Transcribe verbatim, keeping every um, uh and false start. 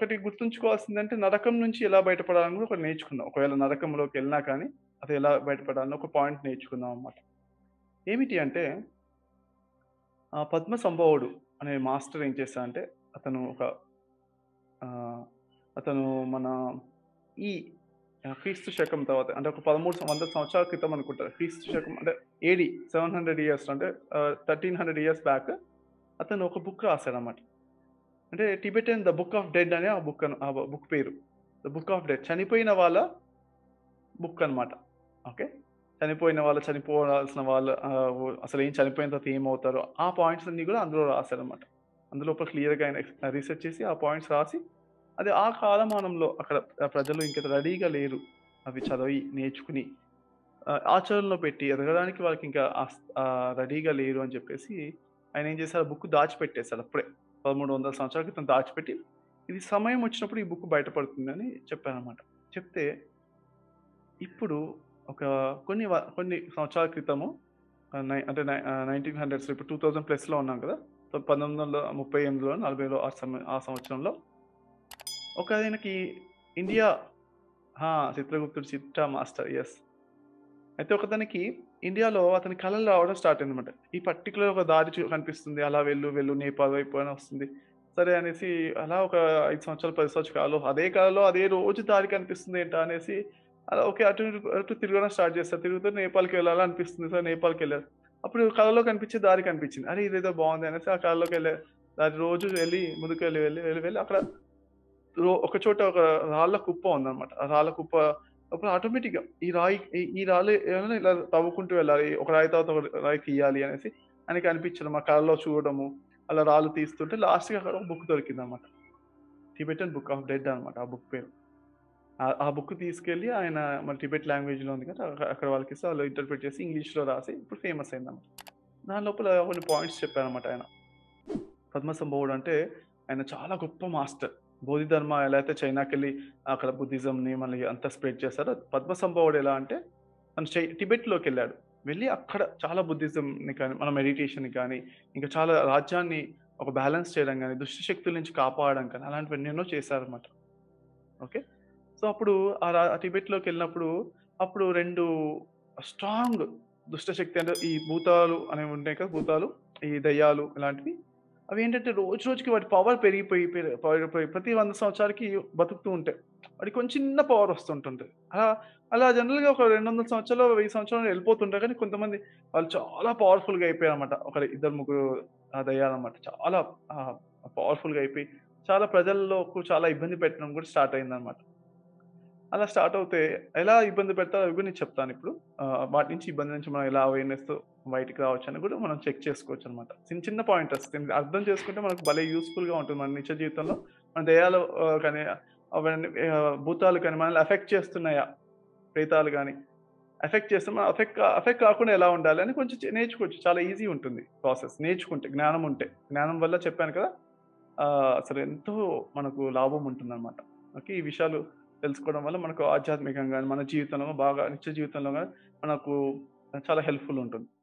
ఒకటి గుర్తుంచుకోవాల్సిందంటే నరకం నుంచి ఎలా బయటపడాలని కూడా ఒకటి నేర్చుకున్నాం. ఒకవేళ నరకంలోకెళ్ళినా కానీ అది ఎలా బయటపడాలని ఒక పాయింట్ నేర్చుకున్నాం అన్నమాట. ఏమిటి అంటే ఆహ్, పద్మసంభవుడు అనే మాస్టర్ ఏం చేశాడంటే అతను ఒక ఆహ్, అతను మన ఈ ఆహ్, క్రీస్తు శకం తర్వాత అంటే ఒక పదమూడు సం వంద సంవత్సరాల క్రితం అనుకుంటా. క్రీస్తు శకం అంటే ఏడీ ఏడు వందల ఇయర్స్ అంటే ఆహ్, పదమూడు వందల ఇయర్స్ బ్యాక్ అతను ఒక బుక్ రాసాడన్నమాట. అంటే Tibetan the book of dead అనే ఆ బుక్ అను ఆ బుక్ పేరు. ద బుక్ ఆఫ్ డెడ్ చనిపోయిన వాళ్ళ బుక్ అన్నమాట. ఓకే. చనిపోయిన వాళ్ళు, చనిపోవాల్సిన వాళ్ళు ఆహ్, ఓ అసలేం చనిపోయిన తర్వాత ఏమవుతారో ఆ పాయింట్స్ అన్నీ గూడా అందులో రాసాడన్నమాట. అందులోపల క్లియర్‌గా ఆయన ఎక్స్ రిసర్చ్ చేసి ఆ పాయింట్స్ రాసి అది ఆ కాలమానంలో అక్కడ ఆహ్, ప్రజలు ఇంక రెడీగా లేరు. అవి చదివి, నేర్చుకుని ఆహ్, ఆచరణలో పెట్టి ఎదగడానికి వాళ్ళకింకా ఆస్ ఆహ్, రెడీగా లేరు అని చెప్పేసి ఆయనేం చేశారు, బుక్ దాచిపెట్టేసాడు అప్పుడే. పదమూడు వందల సంవత్సరాల క్రితం దాచిపెట్టి, ఇది సమయం వచ్చినప్పుడు ఈ బుక్ బయటపడుతుందని చెప్పారనమాట. చెప్తే ఇప్పుడు ఒక కొన్ని వ కొన్ని సంవత్సరాల క్రితము ఆహ్, నై అంటే నై ఆహ్, వెయ్యి తొమ్మిది వందలు ఇప్పుడు రెండు వేల ప్లస్‌లో ఉన్నాం కదా! సో, పంతొమ్మిది వందల ముప్పై ఎనిమిదిలో, నలభైలో ఆ సమ ఆ సంవత్సరంలో ఒకాయనకి ఇండియా ఆ! చిత్రగుప్తుడు చిట్టా మాస్టర్. యెస్. అయితే ఒకతనికి ఇండియాలో అతని కలలు రావడం స్టార్ట్ అయిందన్నమాట. ఈ పర్టిక్యులర్ ఒక దారి చు కనిపిస్తుంది. అలా వెళ్ళు, వెళ్ళు నేపాల్ వైపు అని వస్తుంది. సరే అనేసి అలా ఒక ఐదు సంవత్సరాలు, పది సంవత్సరాల కాలంలో అదే కాలంలో అదే రోజు దారి కనిపిస్తుంది ఏంటా అనేసి అలా ఓకే. అటు ఇటు అటు తిరగడం స్టార్ట్ చేస్తారు. తిరుగుతూ నేపాల్‌కి వెళ్ళాలనిపిస్తుంది. సో, నేపాల్‌కెళ్లారు. అప్పుడు కలలో కనిపించే దారి కనిపించింది. అరే! ఇదేదో బావుంది అనేసి ఆ కలలోకెళ్ళే దారి రోజు వెళ్లి ముందుకెళ్ళి వెళ్లి, వెళ్లి, వెళ్లి అక్కడ రో ఒక చోట ఒక రాళ్ళ కుప్ప ఉందన్నమాట. ఆ రాళ్ళ కుప్ప అప్పుడు ఆటోమేటిక్‌గా ఈ రాయి ఈ ఈ రాళ్ళు ఏమైనా ఇలా తవ్వుకుంటూ వెళ్ళాలి. ఒక రాయి తర్వాత ఒక రాయి తీయాలి అనేసి ఆయనకి అనిపించడం. ఆ కలలో చూడడము. అలా రాళ్ళు తీస్తుంటే లాస్ట్‌కి అక్కడ ఒక బుక్ దొరికిందన్నమాట. టిబెటన్ బుక్ ఆఫ్ డెడ్ అన్నమాట ఆ బుక్ పేరు. ఆ ఆ బుక్ తీసుకెళ్ళి ఆయన మన టిబెట్ లాంగ్వేజ్‌లో ఉంది కదా! అక అక్కడ వాళ్ళకిస్తే వాళ్ళు ఇంటర్ప్రిట్ చేసి ఇంగ్లీష్‌లో రాసి ఇప్పుడు ఫేమస్ అయిందన్నమాట. దాని లోపల కొన్ని పాయింట్స్ చెప్పారన్నమాట ఆయన. పద్మసంభవుడు అంటే ఆయన చాలా గొప్ప మాస్టర్. బోధిధర్మ ఎలా అయితే చైనాకెళ్ళి అక్కడ బుద్ధిజంని మళ్ళీ అంతా స్ప్రెడ్ చేశారో, పద్మసంభవుడు ఎలా అంటే తను చై టిబెట్‌లోకెళ్ళాడు. వెళ్లి అక్కడ చాలా బుద్ధిజంని కానీ, మన మెడిటేషన్‌ని కానీ, ఇంకా చాలా రాజ్యాన్ని ఒక బ్యాలెన్స్ చేయడం గాని, దుష్ట శక్తుల నుంచి కాపాడడం కానీ, అలాంటివి ఎన్నెన్నో చేశారన్నమాట. ఓకే. సో, అప్పుడు ఆ రా టిబెట్‌లోకెళ్ళినప్పుడు అప్పుడు రెండు స్ట్రాంగ్ దుష్టశక్తి అంటే ఈ భూతాలు అనేవి ఉంటాయి కదా! భూతాలు, ఈ దెయ్యాలు ఇలాంటివి. అవేంటంటే రోజు రోజుకి వాటి పవర్ పెరిగిపోయి పెరి పెరిగిపోయి ప్రతి వంద సంవత్సరాలకి బతుకుతూ ఉంటాయి. వాటికి కొంచెం చిన్న పవర్ వస్తుంటుంటది. అలా అలా జనరల్‌గా ఒక రెండు వందల సంవత్సరాలు, వెయ్యి సంవత్సరాలు వెళ్ళిపోతుంటారు. కానీ కొంతమంది వాళ్ళు చాలా పవర్‌ఫుల్‌గా అయిపోయారన్నమాట. ఒక ఇద్దరు, ముగ్గురు ఆ దెయ్యాలన్నమాట. చాలా ఆహ్, పవర్‌ఫుల్‌గా అయిపోయి చాలా ప్రజల్లోకి చాలా ఇబ్బంది పెట్టడం కూడా స్టార్ట్ అయిందన్నమాట. అలా స్టార్ట్ అవుతే ఎలా ఇబ్బంది పెడతారో అవి కూడా నేను చెప్తానిప్పుడు. ఆహ్, వాటి నుంచి ఇబ్బంది నుంచి మనం ఎలా అవేర్‌నెస్‌తో బయటికి రావచ్చని కూడా మనం చెక్ చేసుకోవచ్చనమాట. చిన్న చిన్న పాయింటర్స్ దీన్ని అర్థం చేసుకుంటే మనకు భలే యూజ్‌ఫుల్‌గా ఉంటుంది మన నిత్య జీవితంలో. మన దెయ్యాలు ఆహ్, కానీ అవన్నీ ఆహ్, భూతాలు కానీ మనల్ని ఎఫెక్ట్ చేస్తున్నాయా? ప్రేతాలు గాని ఎఫెక్ట్ చేస్తే మనం ఎఫెక్ట్ కా ఎఫెక్ట్ కాకుండా ఎలా ఉండాలని కొంచెం చే నేర్చుకోవచ్చు. చాలా ఈజీ ఉంటుంది ప్రాసెస్ నేర్చుకుంటే, జ్ఞానం ఉంటే. జ్ఞానం వల్ల చెప్పాను కదా! ఆహ్, అసలు ఎంతో మనకు లాభం ఉంటుందనమాట. ఓకే. ఈ విషయాలు తెలుసుకోవడం వల్ల మనకు ఆధ్యాత్మికంగా గాని, మన జీవితంలో బాగా నిత్య జీవితంలో గాని మనకు చాలా హెల్ప్‌ఫుల్ ఉంటుంది.